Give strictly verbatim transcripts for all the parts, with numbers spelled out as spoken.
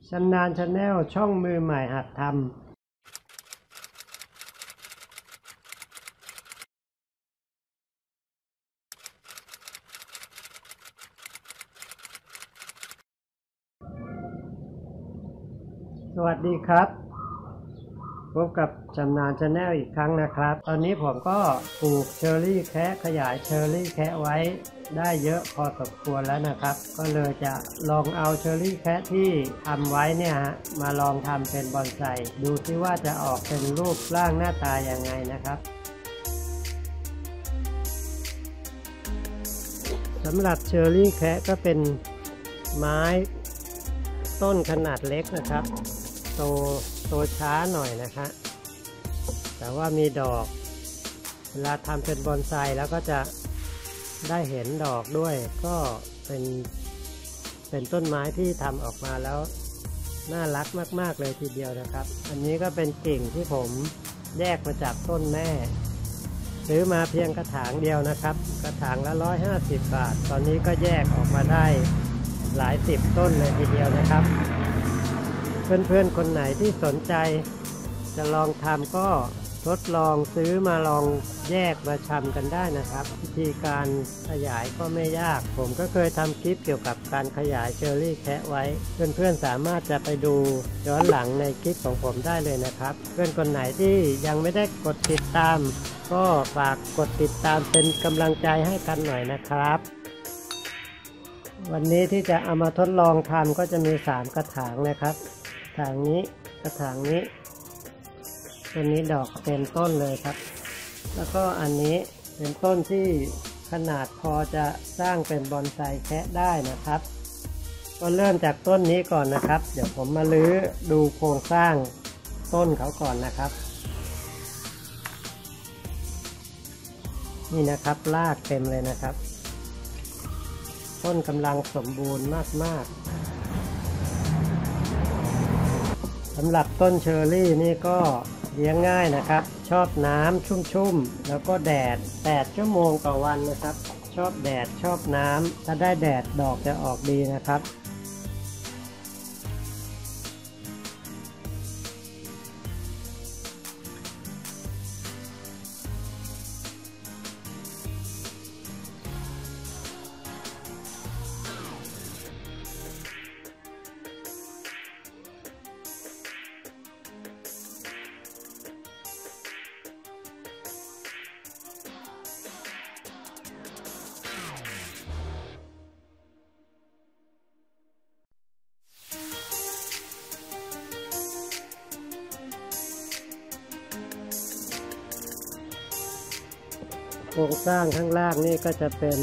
ชำนาญชาแนลช่องมือใหม่หัดทำสวัสดีครับพบกับชำนาญชาแนลอีกครั้งนะครับตอนนี้ผมก็ปลูกเชอร์รี่แคะขยายเชอร์รี่แคะไว้ได้เยอะพอสมควรแล้วนะครับก็เลยจะลองเอาเชอร์รี่แคะที่ทำไว้เนี่ยฮะมาลองทำเป็นบอนไซดูซิว่าจะออกเป็นรูปร่างหน้าตายังไงนะครับสำหรับเชอร์รี่แคะก็เป็นไม้ต้นขนาดเล็กนะครับโตโตช้าหน่อยนะคะแต่ว่ามีดอกเวลาทำเป็นบอนไซแล้วก็จะได้เห็นดอกด้วยก็เป็นเป็นต้นไม้ที่ทำออกมาแล้วน่ารักมากๆเลยทีเดียวนะครับอันนี้ก็เป็นกิ่งที่ผมแยกมาจากต้นแม่ซื้อมาเพียงกระถางเดียวนะครับกระถางละร้อยห้าสิบบาทตอนนี้ก็แยกออกมาได้หลายสิบต้นเลยทีเดียวนะครับเพื่อนๆคนไหนที่สนใจจะลองทำก็ทดลองซื้อมาลองแยกมาทำกันได้นะครับวิธีการขยายก็ไม่ยากผมก็เคยทำคลิปเกี่ยวกับการขยายเชอร์รี่แคะไว้เพื่อนๆสามารถจะไปดูย้อนหลังในคลิปของผมได้เลยนะครับเพื่อนคนไหนที่ยังไม่ได้กดติดตามก็ฝากกดติดตามเป็นกำลังใจให้กันหน่อยนะครับวันนี้ที่จะเอามาทดลองทำก็จะมีสามกระถางนะครับกระถางนี้กระถางนี้ตัวนี้ดอกเต็มต้นเลยครับแล้วก็อันนี้เป็นต้นที่ขนาดพอจะสร้างเป็นบอนไซแคะได้นะครับก็เริ่มจากต้นนี้ก่อนนะครับเดี๋ยวผมมาลื้อดูโครงสร้างต้นเขาก่อนนะครับนี่นะครับรากเต็มเลยนะครับต้นกำลังสมบูรณ์มากๆสำหรับต้นเชอร์รี่นี่ก็เลี้ยงง่ายนะครับชอบน้ำชุ่มๆแล้วก็แดดแปดชั่วโมงต่อวันนะครับชอบแดดชอบน้ำถ้าได้แดดดอกจะออกดีนะครับโครงสร้างข้างล่างนี่ก็จะเป็น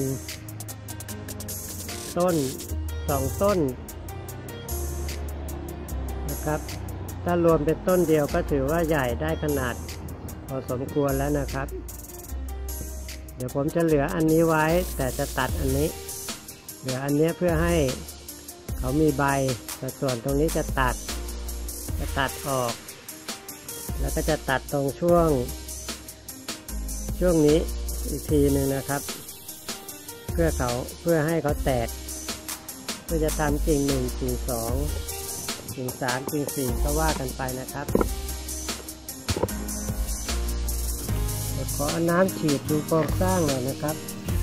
ต้นสองต้นนะครับถ้ารวมเป็นต้นเดียวก็ถือว่าใหญ่ได้ขนาดพอสมควรแล้วนะครับเดี๋ยวผมจะเหลืออันนี้ไว้แต่จะตัดอันนี้เหลืออันนี้เพื่อให้เขามีใบแต่ส่วนตรงนี้จะตัดจะตัดออกแล้วก็จะตัดตรงช่วงช่วงนี้อีกทีหนึ่งนะครับเพื่อเขาเพื่อให้เขาแตกเพื่อจะทำกิ่งหนึ่งกิ่งสองกิ่งสามกิ่งสี่ก็ว่ากันไปนะครับเดี๋ยวขอเอาน้ำฉีดดูโครงสร้างหน่อยนะครับ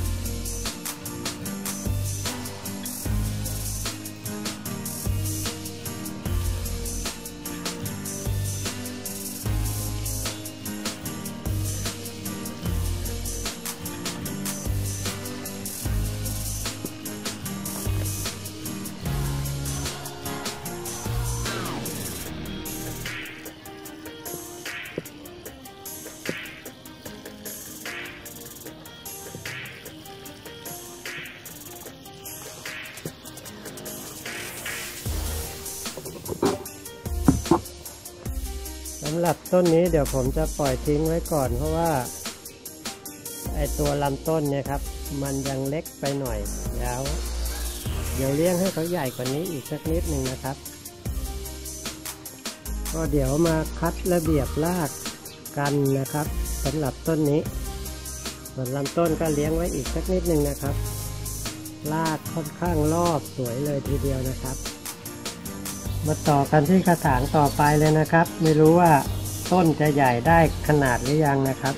สำหรับต้นนี้เดี๋ยวผมจะปล่อยทิ้งไว้ก่อนเพราะว่าไอตัวลำต้นเนี่ยครับมันยังเล็กไปหน่อยแล้วเดี๋ยวเลี้ยงให้เขาใหญ่กว่านี้อีกสักนิดหนึ่งนะครับก็เดี๋ยวมาคัดระเบียบรากกันนะครับสำหรับต้นนี้ส่วนลำต้นก็เลี้ยงไว้อีกสักนิดหนึ่งนะครับรากค่อนข้างรอบสวยเลยทีเดียวนะครับ เมาต่อกันที่กระถางต่อไปเลยนะครับไม่รู้ว่าต้นจะใหญ่ได้ขนาดหรือยังนะครับ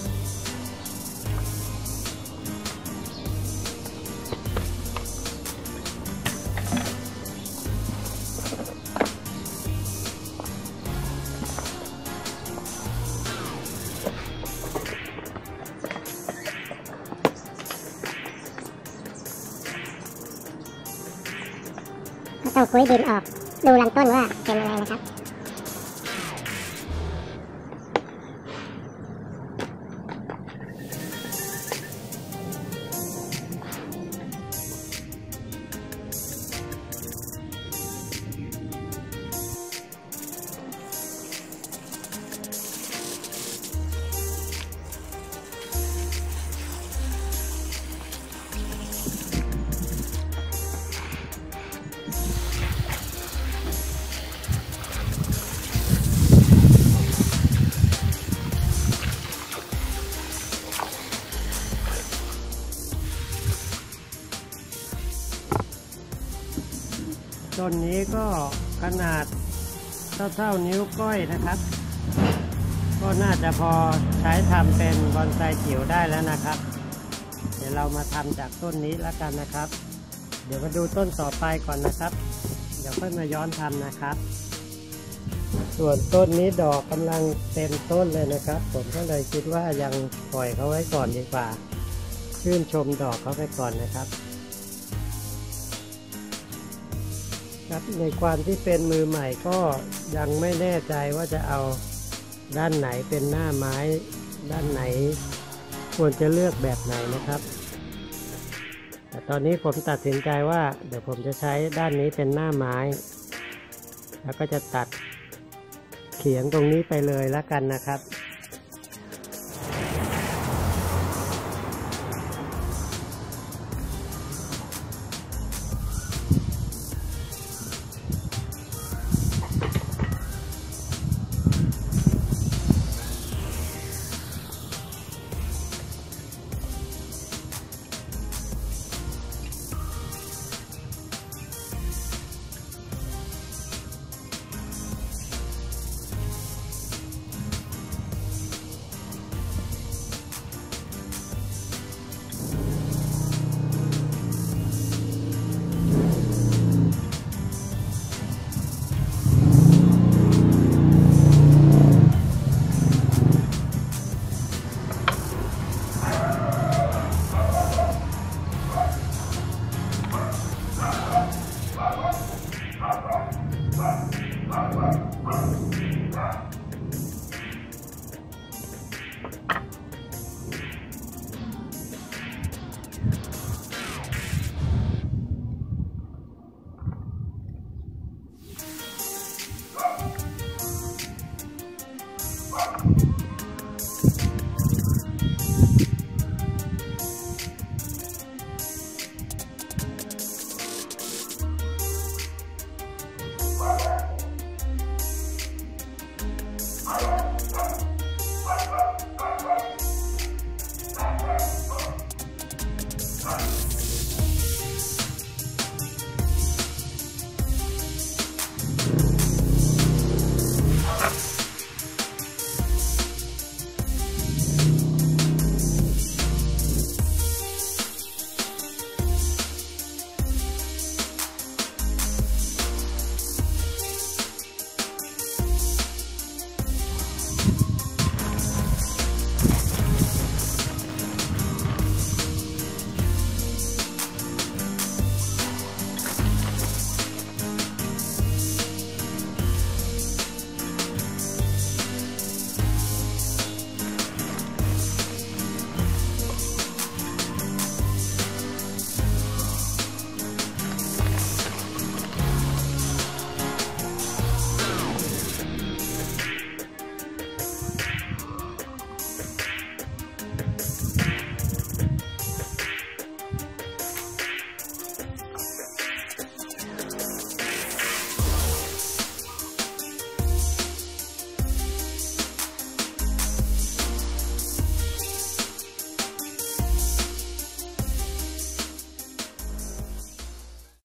ต้องคุยดินออกดูลำต้นว่าเป็นอะไรนะครับต้นนี้ก็ขนาดเท่าๆนิ้วก้อยนะครับก็น่าจะพอใช้ทำเป็นบอนไซจิ๋วได้แล้วนะครับเดี๋ยวเรามาทำจากต้นนี้แล้วกันนะครับเดี๋ยวมาดูต้นต่อไปก่อนนะครับเดี๋ยวค่อยมาย้อนทำนะครับส่วนต้นนี้ดอกกำลังเต็มต้นเลยนะครับผมก็เลยคิดว่ายังปล่อยเขาไว้ก่อนดีกว่าชื่นชมดอกเขาไปก่อนนะครับครับในความที่เป็นมือใหม่ก็ยังไม่แน่ใจว่าจะเอาด้านไหนเป็นหน้าไม้ด้านไหนควรจะเลือกแบบไหนนะครับแต่ตอนนี้ผมตัดสินใจว่าเดี๋ยวผมจะใช้ด้านนี้เป็นหน้าไม้แล้วก็จะตัดเขียงตรงนี้ไปเลยแล้วกันนะครับ